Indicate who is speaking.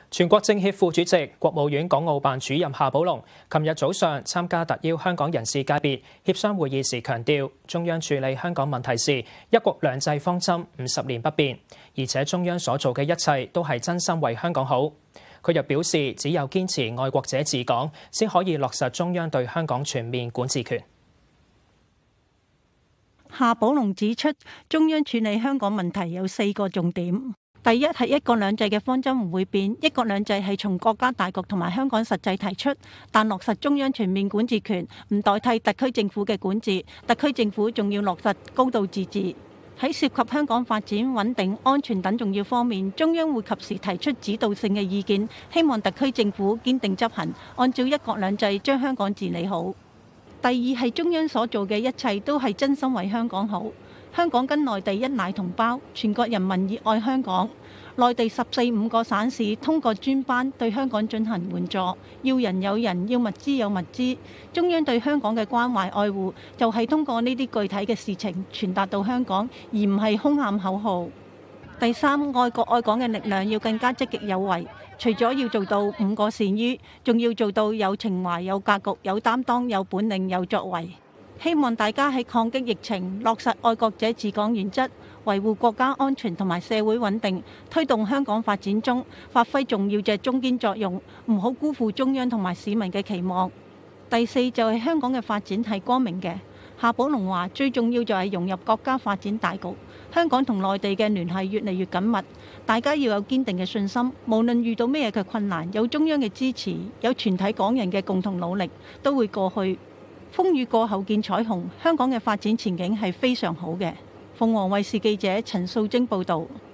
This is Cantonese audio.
Speaker 1: 全國政協副主席、國務院港澳辦主任夏寶龍琴日早上參加特邀香港人士界別協商會議時強調，中央處理香港問題時，一國兩制方針50年不變，而且中央所做嘅一切都係真心為香港好。佢又表示，只有堅持愛國者治港，先可以落實中央對香港全面管治權。
Speaker 2: 夏寶龍指出，中央處理香港問題有4個重點。第一係一國兩制嘅方針唔會變，一國兩制係從國家大局同埋香港實際提出，但落實中央全面管治權唔代替特區政府嘅管治，特區政府仲要落實高度自治。喺涉及香港發展、穩定、安全等重要方面，中央會及時提出指導性嘅意見，希望特區政府堅定執行，按照一國兩制將香港治理好。第二係中央所做嘅一切都係真心為香港好。香港跟內地一奶同胞，全國人民熱愛香港。內地14、15個省市通過專班對香港進行援助，要人有人，要物資有物資。中央對香港嘅關懷愛護，就係通過呢啲具體嘅事情傳達到香港，而唔係空喊口號。第三，愛國愛港嘅力量要更加積極有為，除咗要做到5個善於，仲要做到有情懷、有格局、有擔當、有本領、有作為。希望大家喺抗擊疫情，落實愛國者治港原則，維護國家安全同埋社會穩定，推動香港發展中發揮重要嘅中堅作用，唔好辜負中央同埋市民嘅期望。第四就係香港嘅發展係光明嘅。夏寶龍話最重要就係融入國家發展大局，香港同內地嘅聯繫越嚟越緊密，大家要有堅定嘅信心，無論遇到咩嘅困難，有中央嘅支持，有全體港人嘅共同努力，都會過去。風雨過後見彩虹，香港嘅發展前景係非常好嘅。鳳凰衛視記者陳素貞報導。